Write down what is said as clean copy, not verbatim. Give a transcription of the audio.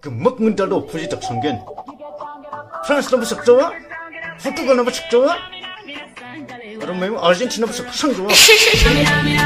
그 먹는 자도 부지적 성견 프랑스 너무 썩 좋아? 포르투갈 너무 썩 좋아? 그럼 뭐 아르헨티나 너무 썩 좋아?